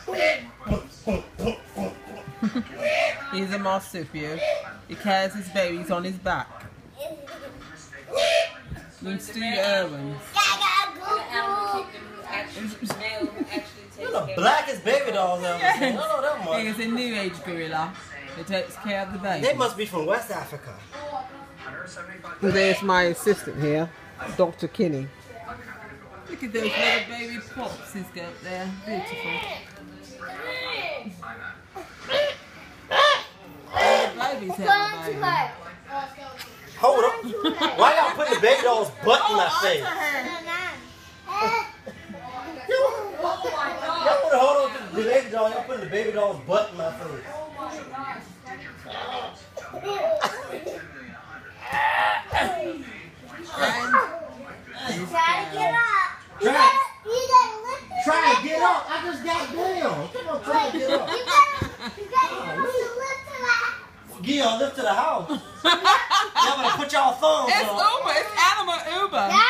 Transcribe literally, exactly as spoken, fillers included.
He's a marsupial. He carries his babies on his back. With Steve Irwin. You're the blackest baby dolls I've ever seen. I don't know that much. He is a new age gorilla who takes care of the baby. They must be from West Africa. There's my assistant here, Doctor Kinney. Look at those little baby pops he's got there. Beautiful. Oh, the baby's having a baby. Hold up. Why y'all putting the baby doll's butt in my face? Y'all put a hold on to the baby doll. Y'all putting the baby doll's butt in my face. Try to get up. Try, try to get up. I just got down. Come on, try to get up. You gotta, you gotta lift to that. Yeah, lift to the house. Y'all better put y'all thumbs It's up. Uber. It's animal Uber.